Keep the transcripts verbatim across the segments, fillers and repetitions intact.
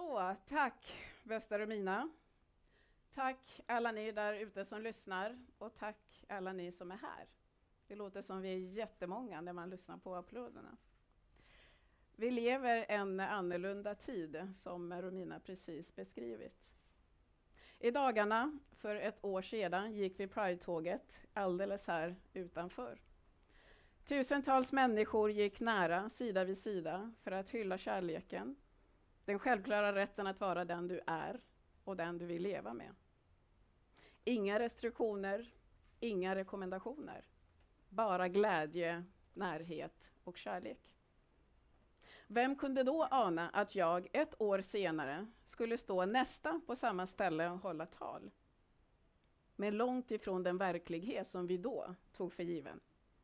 Så, tack bästa Romina. Tack alla ni där ute som lyssnar och tack alla ni som är här. Det låter som vi är jättemånga när man lyssnar på applåderna. Vi lever en annorlunda tid som Romina precis beskrivit. I dagarna för ett år sedan gick vi Pride-tåget alldeles här utanför. Tusentals människor gick nära, sida vid sida, för att hylla kärleken. Den självklara rätten att vara den du är och den du vill leva med. Inga restriktioner, inga rekommendationer. Bara glädje, närhet och kärlek. Vem kunde då ana att jag ett år senare skulle stå nästan på samma ställe och hålla tal? Men långt ifrån den verklighet som vi då tog för given.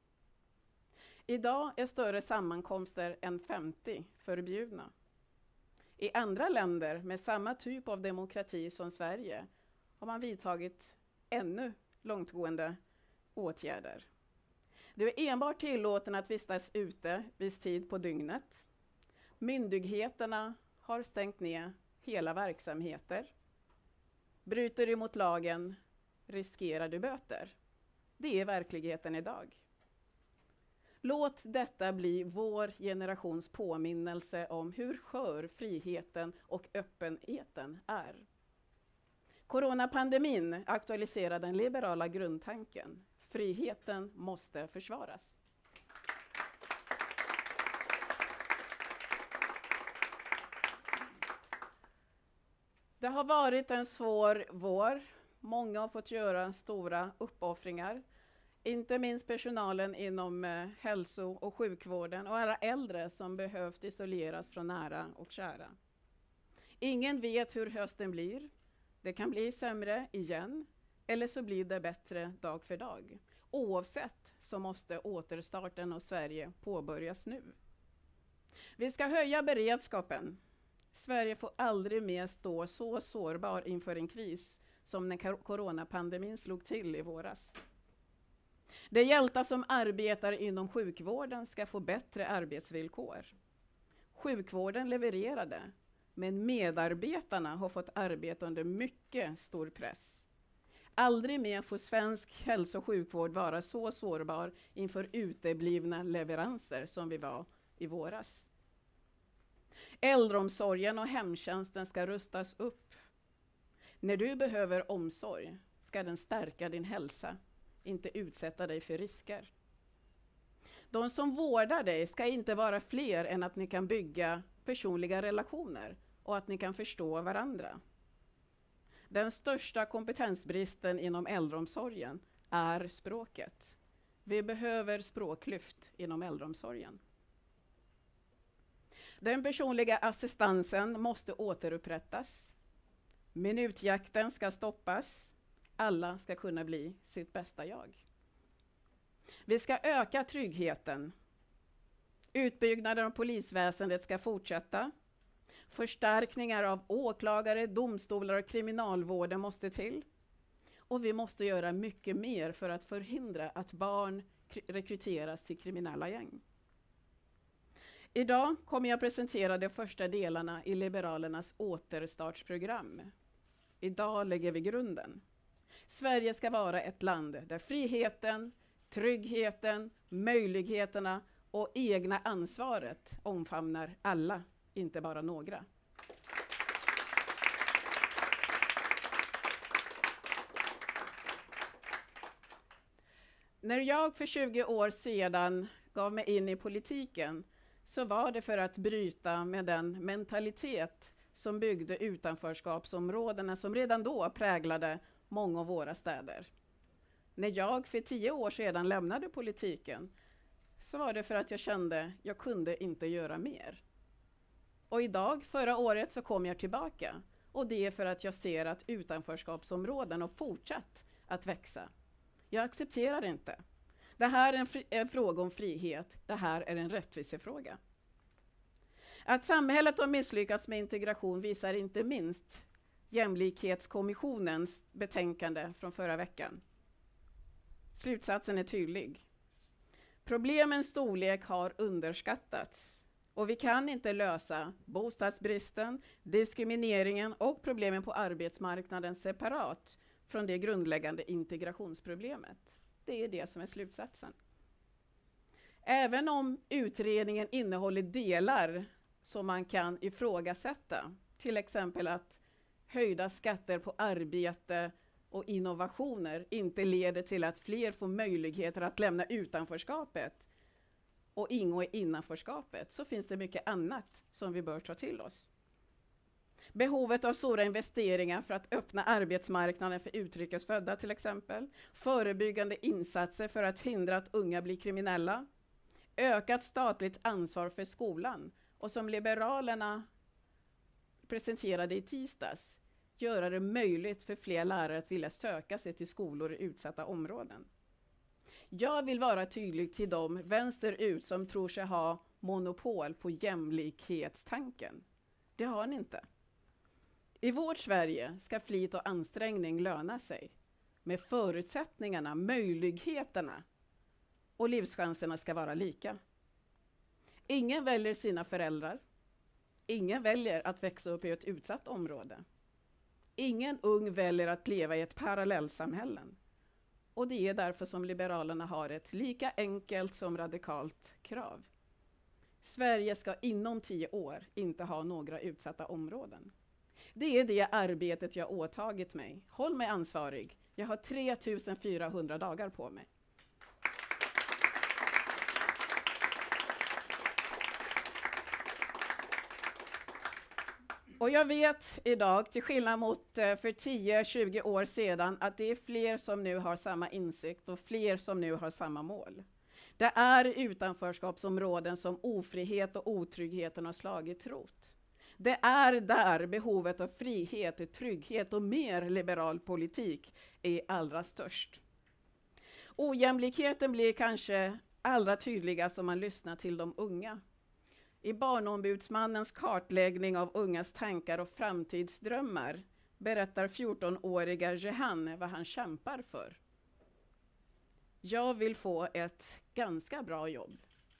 Idag är större sammankomster än femtio förbjudna. I andra länder med samma typ av demokrati som Sverige har man vidtagit ännu långtgående åtgärder. Du är enbart tillåten att vistas ute viss tid på dygnet. Myndigheterna har stängt ner hela verksamheter. Bryter du mot lagen riskerar du böter. Det är verkligheten idag. Låt detta bli vår generations påminnelse om hur skör friheten och öppenheten är. Coronapandemin aktualiserar den liberala grundtanken. Friheten måste försvaras. Det har varit en svår vår. Många har fått göra stora uppoffringar. Inte minst personalen inom eh, hälso- och sjukvården och alla äldre som behövt isoleras från nära och kära. Ingen vet hur hösten blir. Det kan bli sämre igen eller så blir det bättre dag för dag. Oavsett så måste återstarten av Sverige påbörjas nu. Vi ska höja beredskapen. Sverige får aldrig mer stå så sårbar inför en kris som när coronapandemin slog till i våras. De hjältar som arbetar inom sjukvården ska få bättre arbetsvillkor. Sjukvården levererade, men medarbetarna har fått arbeta under mycket stor press. Aldrig mer får svensk hälso- och sjukvård vara så sårbar inför uteblivna leveranser som vi var i våras. Äldreomsorgen och hemtjänsten ska rustas upp. När du behöver omsorg ska den stärka din hälsa, inte utsätta dig för risker. De som vårdar dig ska inte vara fler än att ni kan bygga personliga relationer och att ni kan förstå varandra. Den största kompetensbristen inom äldreomsorgen är språket. Vi behöver språklyft inom äldreomsorgen. Den personliga assistansen måste återupprättas. Minutjakten ska stoppas. Alla ska kunna bli sitt bästa jag. Vi ska öka tryggheten. Utbyggnaden av polisväsendet ska fortsätta. Förstärkningar av åklagare, domstolar och kriminalvården måste till. Och vi måste göra mycket mer för att förhindra att barn rekryteras till kriminella gäng. Idag kommer jag presentera de första delarna i Liberalernas återstartsprogram. Idag lägger vi grunden. Sverige ska vara ett land där friheten, tryggheten, möjligheterna och egna ansvaret omfamnar alla, inte bara några. När jag för tjugo år sedan gav mig in i politiken så var det för att bryta med den mentalitet som byggde utanförskapsområdena som redan då präglade många av våra städer. När jag för tio år sedan lämnade politiken så var det för att jag kände att jag kunde inte göra mer. Och idag, förra året, så kom jag tillbaka. Och det är för att jag ser att utanförskapsområden har fortsatt att växa. Jag accepterar inte. Det här är en, fri- en fråga om frihet. Det här är en rättvisefråga. Att samhället har misslyckats med integration visar inte minst Jämlikhetskommissionens betänkande från förra veckan. Slutsatsen är tydlig. Problemens storlek har underskattats. Och vi kan inte lösa bostadsbristen, diskrimineringen och problemen på arbetsmarknaden separat från det grundläggande integrationsproblemet. Det är det som är slutsatsen. Även om utredningen innehåller delar som man kan ifrågasätta, till exempel att höjda skatter på arbete och innovationer inte leder till att fler får möjligheter att lämna utanförskapet och ingå i innanförskapet, så finns det mycket annat som vi bör ta till oss. Behovet av stora investeringar för att öppna arbetsmarknaden för utrikesfödda till exempel, förebyggande insatser för att hindra att unga blir kriminella, ökat statligt ansvar för skolan och som Liberalerna presenterade i tisdags, göra det möjligt för fler lärare att vilja söka sig till skolor i utsatta områden. Jag vill vara tydlig till dem vänsterut som tror sig ha monopol på jämlikhetstanken. Det har ni inte. I vårt Sverige ska flit och ansträngning löna sig. Med förutsättningarna, möjligheterna och livschanserna ska vara lika. Ingen väljer sina föräldrar. Ingen väljer att växa upp i ett utsatt område. Ingen ung väljer att leva i ett parallellsamhälle. Och det är därför som Liberalerna har ett lika enkelt som radikalt krav. Sverige ska inom tio år inte ha några utsatta områden. Det är det arbetet jag åtagit mig. Håll mig ansvarig. Jag har tre tusen fyrahundra dagar på mig. Och jag vet idag, till skillnad mot för tio till tjugo år sedan, att det är fler som nu har samma insikt och fler som nu har samma mål. Det är utanförskapsområden som ofrihet och otryggheten har slagit rot. Det är där behovet av frihet, trygghet och mer liberal politik är allra störst. Ojämlikheten blir kanske allra tydligast om man lyssnar till de unga. I Barnombudsmannens kartläggning av ungas tankar och framtidsdrömmar berättar fjortonåriga Jehan vad han kämpar för. Jag vill få ett ganska bra jobb.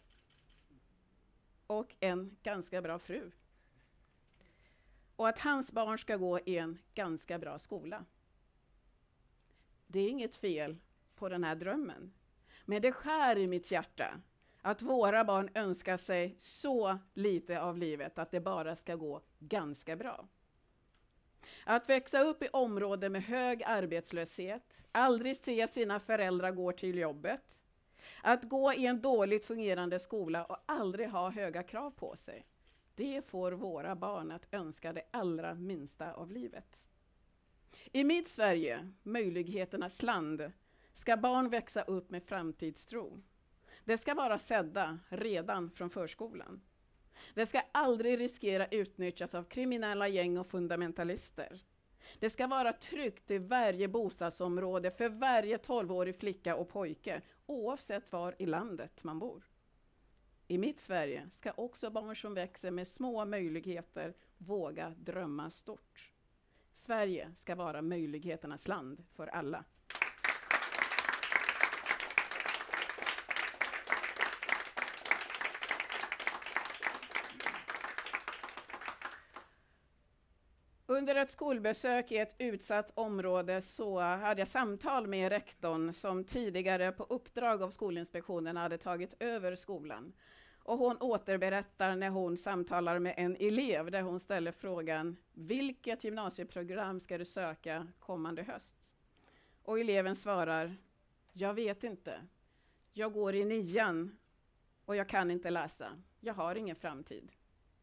Och en ganska bra fru. Och att hans barn ska gå i en ganska bra skola. Det är inget fel på den här drömmen. Men det skär i mitt hjärta att våra barn önskar sig så lite av livet att det bara ska gå ganska bra. Att växa upp i områden med hög arbetslöshet, aldrig se sina föräldrar gå till jobbet, att gå i en dåligt fungerande skola och aldrig ha höga krav på sig. Det får våra barn att önska det allra minsta av livet. I mitt Sverige, möjligheternas land, ska barn växa upp med framtidstro. Det ska vara sedda redan från förskolan. Det ska aldrig riskera utnyttjas av kriminella gäng och fundamentalister. Det ska vara tryggt i varje bostadsområde för varje tolvårig flicka och pojke, oavsett var i landet man bor. I mitt Sverige ska också barn som växer med små möjligheter våga drömma stort. Sverige ska vara möjligheternas land för alla. Under ett skolbesök i ett utsatt område så hade jag samtal med rektorn som tidigare på uppdrag av Skolinspektionen hade tagit över skolan. Och hon återberättar när hon samtalar med en elev där hon ställer frågan: vilket gymnasieprogram ska du söka kommande höst? Och eleven svarar: jag vet inte. Jag går i nian och jag kan inte läsa. Jag har ingen framtid.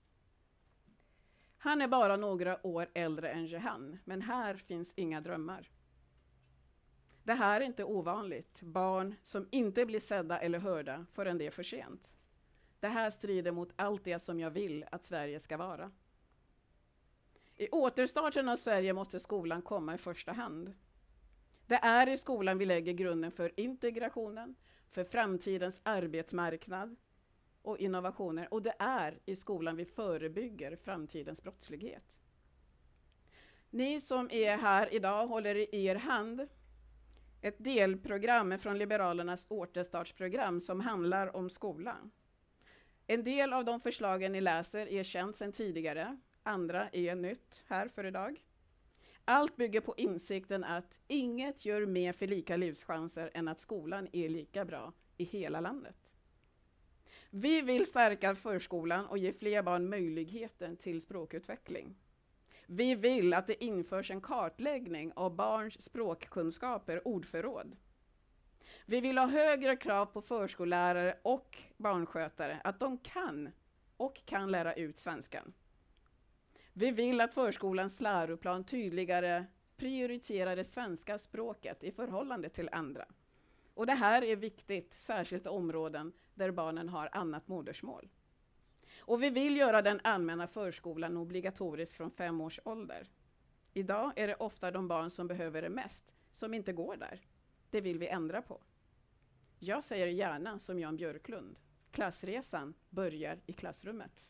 Han är bara några år äldre än Jehan, men här finns inga drömmar. Det här är inte ovanligt. Barn som inte blir sedda eller hörda förrän det är för sent. Det här strider mot allt det som jag vill att Sverige ska vara. I återstarten av Sverige måste skolan komma i första hand. Det är i skolan vi lägger grunden för integrationen, för framtidens arbetsmarknad och innovationer. Och det är i skolan vi förebygger framtidens brottslighet. Ni som är här idag håller i er hand ett delprogram från Liberalernas återstartsprogram som handlar om skolan. En del av de förslagen ni läser är känt sedan tidigare, andra är nytt här för idag. Allt bygger på insikten att inget gör mer för lika livschanser än att skolan är lika bra i hela landet. Vi vill stärka förskolan och ge fler barn möjligheten till språkutveckling. Vi vill att det införs en kartläggning av barns språkkunskaper, ordförråd. Vi vill ha högre krav på förskollärare och barnskötare att de kan och kan lära ut svenskan. Vi vill att förskolans läroplan tydligare prioriterar det svenska språket i förhållande till andra. Och det här är viktigt, särskilt i områden där barnen har annat modersmål. Och vi vill göra den allmänna förskolan obligatorisk från fem års ålder. Idag är det ofta de barn som behöver det mest som inte går där. Det vill vi ändra på. Jag säger gärna som Jan Björklund. Klassresan börjar i klassrummet.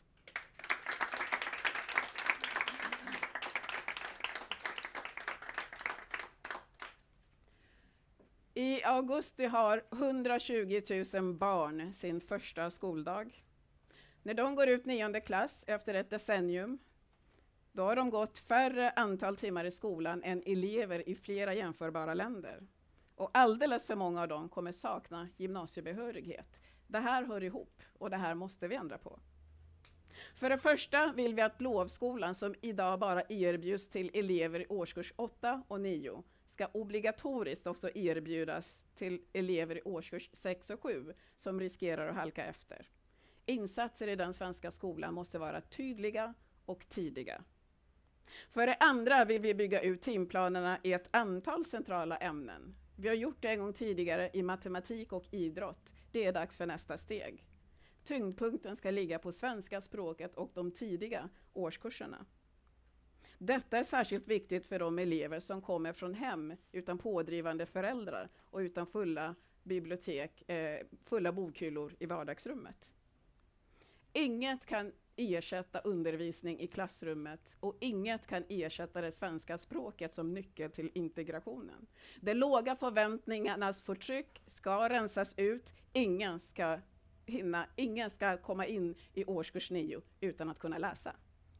I augusti har hundratjugo tusen barn sin första skoldag. När de går ut nionde klass efter ett decennium, då har de gått färre antal timmar i skolan än elever i flera jämförbara länder. Och alldeles för många av dem kommer sakna gymnasiebehörighet. Det här hör ihop och det här måste vi ändra på. För det första vill vi att lovskolan, som idag bara erbjuds till elever i årskurs åtta och nio, ska obligatoriskt också erbjudas till elever i årskurs sex och sju som riskerar att halka efter. Insatser i den svenska skolan måste vara tydliga och tidiga. För det andra vill vi bygga ut timplanerna i ett antal centrala ämnen. Vi har gjort det en gång tidigare i matematik och idrott. Det är dags för nästa steg. Tyngdpunkten ska ligga på svenska språket och de tidiga årskurserna. Detta är särskilt viktigt för de elever som kommer från hem utan pådrivande föräldrar och utan fulla bibliotek, eh, fulla bokhyllor i vardagsrummet. Inget kan ersätta undervisning i klassrummet och inget kan ersätta det svenska språket som nyckel till integrationen. De låga förväntningarnas förtryck ska rensas ut. Ingen ska hinna, ingen ska komma in i årskurs nio utan att kunna läsa.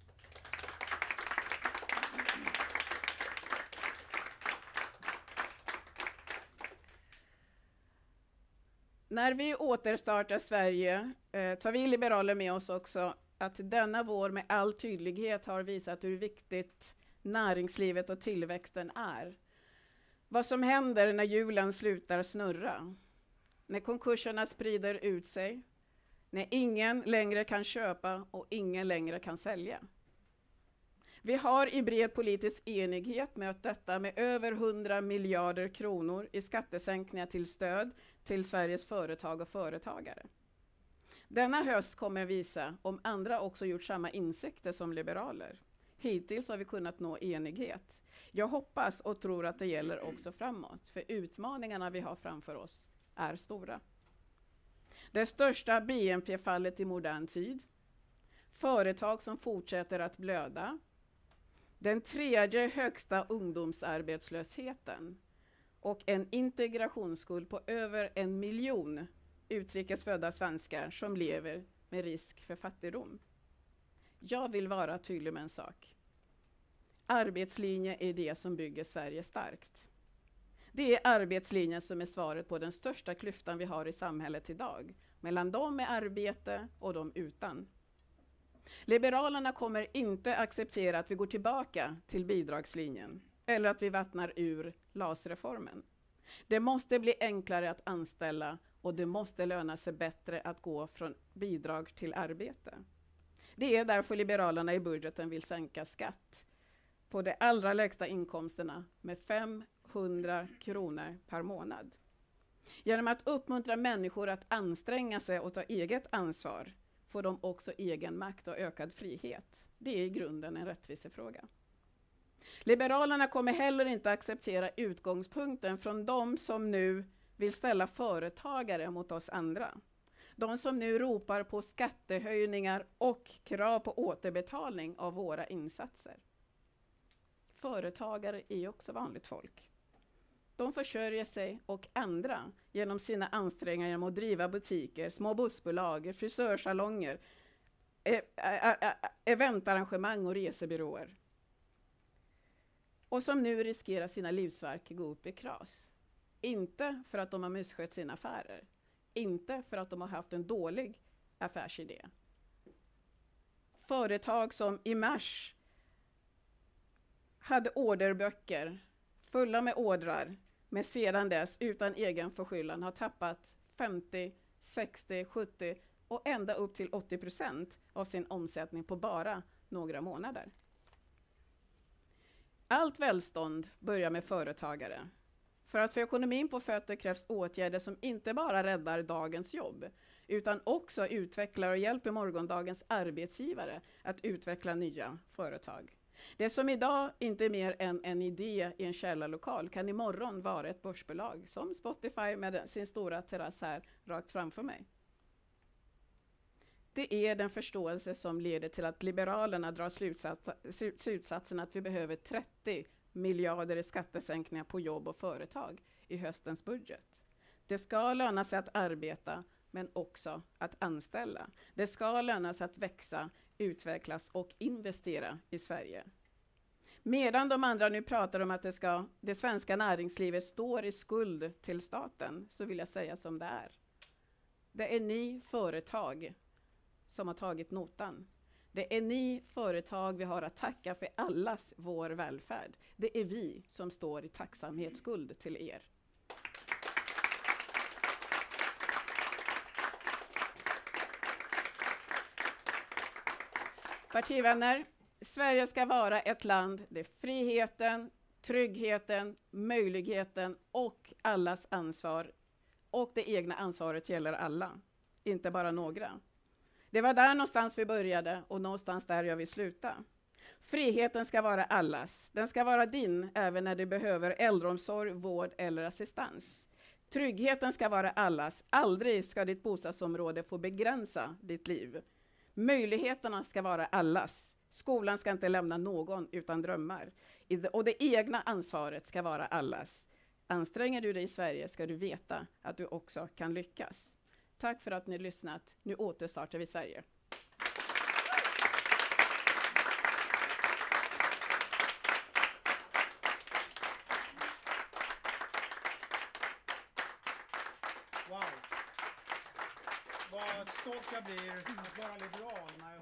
När vi återstartar Sverige eh, tar vi liberaler med oss också att denna vår med all tydlighet har visat hur viktigt näringslivet och tillväxten är. Vad som händer när hjulen slutar snurra, när konkurserna sprider ut sig, när ingen längre kan köpa och ingen längre kan sälja. Vi har i bred politisk enighet mött detta med över hundra miljarder kronor i skattesänkningar till stöd till Sveriges företag och företagare. Denna höst kommer visa om andra också gjort samma insikter som liberaler. Hittills har vi kunnat nå enighet. Jag hoppas och tror att det gäller också framåt, för utmaningarna vi har framför oss är stora. Det största B N P-fallet i modern tid, företag som fortsätter att blöda, den tredje högsta ungdomsarbetslösheten och en integrationsskuld på över en miljon utrikesfödda svenskar som lever med risk för fattigdom. Jag vill vara tydlig med en sak. Arbetslinje är det som bygger Sverige starkt. Det är arbetslinjen som är svaret på den största klyftan vi har i samhället idag, mellan de med arbete och de utan. Liberalerna kommer inte acceptera att vi går tillbaka till bidragslinjen eller att vi vattnar ur L A S-reformen. Det måste bli enklare att anställa och det måste löna sig bättre att gå från bidrag till arbete. Det är därför Liberalerna i budgeten vill sänka skatt på de allra lägsta inkomsterna med femhundra kronor per månad. Genom att uppmuntra människor att anstränga sig och ta eget ansvar får de också egen makt och ökad frihet. Det är i grunden en rättvisefråga. Liberalerna kommer heller inte acceptera utgångspunkten från de som nu vill ställa företagare mot oss andra. De som nu ropar på skattehöjningar och krav på återbetalning av våra insatser. Företagare är också vanligt folk. De försörjer sig och andra genom sina ansträngningar genom att driva butiker, små bussbolag, frisörsalonger, e- e- e- eventarrangemang och resebyråer. Och som nu riskerar sina livsverk gå upp i kras. Inte för att de har misskött sina affärer. Inte för att de har haft en dålig affärsidé. Företag som i mars hade orderböcker fulla med ordrar, men sedan dess utan egen förskyllan har tappat femtio, sextio, sjuttio och ända upp till åttio procent av sin omsättning på bara några månader. Allt välstånd börjar med företagare. För att få ekonomin på fötter krävs åtgärder som inte bara räddar dagens jobb, utan också utvecklar och hjälper morgondagens arbetsgivare att utveckla nya företag. Det som idag inte är mer än en idé i en källarlokal kan imorgon vara ett börsbolag, som Spotify med sin stora terrass här rakt framför mig. Det är den förståelse som leder till att Liberalerna drar slutsats, slutsatsen att vi behöver trettio miljarder i skattesänkningar på jobb och företag i höstens budget. Det ska löna sig att arbeta, men också att anställa. Det ska löna sig att växa, utvecklas och investera i Sverige. Medan de andra nu pratar om att det, ska, det svenska näringslivet står i skuld till staten, så vill jag säga som det är. Det är ni företag som har tagit notan. Det är ni företag vi har att tacka för allas vår välfärd. Det är vi som står i tacksamhetsskuld till er. Partivänner, Sverige ska vara ett land där friheten, tryggheten, möjligheten och allas ansvar och det egna ansvaret gäller alla, inte bara några. Det var där någonstans vi började och någonstans där jag vill sluta. Friheten ska vara allas. Den ska vara din även när du behöver äldreomsorg, vård eller assistans. Tryggheten ska vara allas. Aldrig ska ditt bostadsområde få begränsa ditt liv. Möjligheterna ska vara allas. Skolan ska inte lämna någon utan drömmar. Och det egna ansvaret ska vara allas. Anstränger du dig i Sverige ska du veta att du också kan lyckas. Tack för att ni har lyssnat. Nu återstartar vi Sverige. Wow. Vad stolt jag blir att vara liberal när